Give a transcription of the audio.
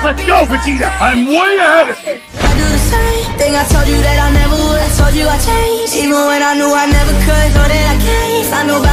Let's go, Vegeta! I'm way ahead of you! I do the same thing I told you that I never would. I told you I changed, even when I knew I never could. Know that I can't find nobody